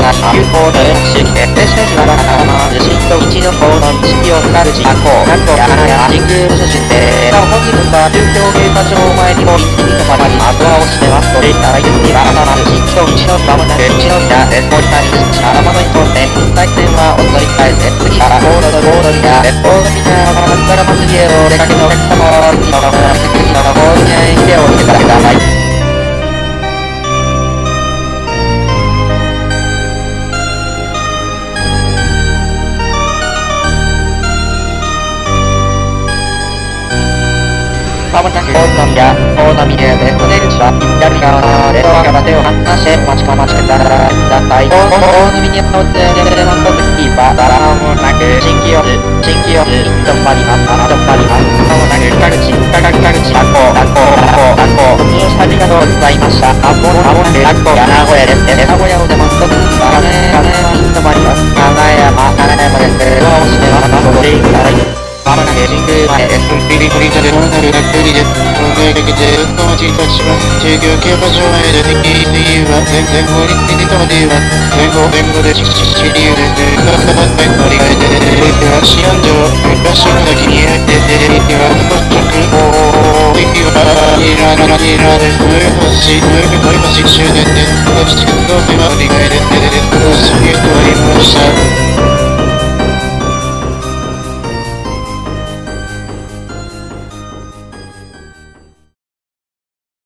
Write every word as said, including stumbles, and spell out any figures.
なし有効でしきてでしかしはまずしと一の方の式を使う自発行何個やらや神宮写真でなお本日は中京警察庁前にも一気に止まりあとは押してますとできたらいつにはまずしと一のまもなく一のやでもりたりしあらまの一本で対戦はお乗り換えて次からコードのコードにや鉄砲のみなままからまず家を出かけのお客様を次のまま次のコードに手をつけてください。まもなく大波や大波で出口は左側でドアから手を離して待ちか待ちください。大波に乗って出ますとキーパーまもなく新規を新規を止まります止まりますまもなく北口北口北口学校学校学校学校通ありがとうございました。あもまもなく学校や名古屋です名古屋を出ますと金金は止まります金山金山ですドアを閉めますご注意ください。まもなく神宮前です。 ビリビリじゃでもなくがっくりです。東海歴でずっと待ち立ちます。中京競馬場前で敵理由は全然法律的と理由は前後前後で知識理由でガサバッタ乗り換えてでは四安城昔の時に入ってでは残してくおー敵はイララライラです。豊橋豊橋終電です。そしてどうせは乗り換えです。でででどうして終わりました。